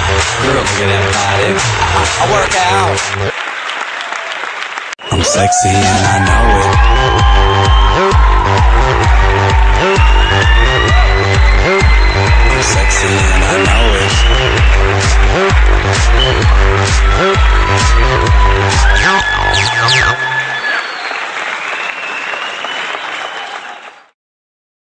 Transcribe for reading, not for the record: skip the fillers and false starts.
Girls get that body. I work out. I'm sexy and I know it. I'm sexy and I know it.